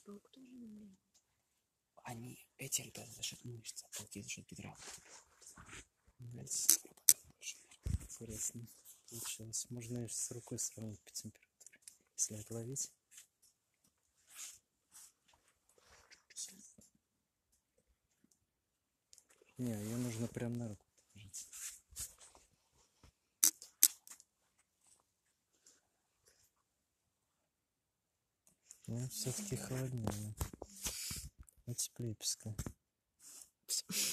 паук тоже нагрел. Они, эти ребята за счет мышц, а пауки за счет бедра. Интересно получилось. Можно и с рукой сравнить по температуре, если отловить. Не, ее нужно прям на руку положить. Ну, все-таки холоднее. А теплее песка.